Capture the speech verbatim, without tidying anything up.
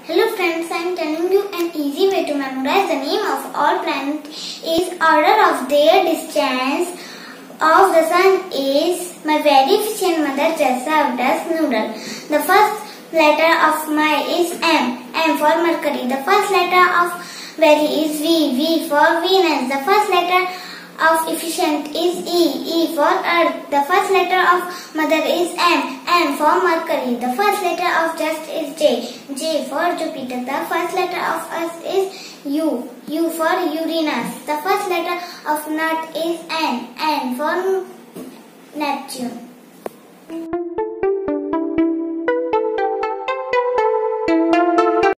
Hello friends, I am telling you an easy way to memorize the name of all planets is order of their distance of the sun is my very efficient mother just served as noodle. The first letter of my is M, M for Mercury. The first letter of very is V, V for Venus. The first letter of efficient is E, E for Earth. The first letter of mother is M, M for Mercury. The first letter of just is J, J for Jupiter. The first letter of us is U, U for Uranus. The first letter of nut is N, N for Neptune.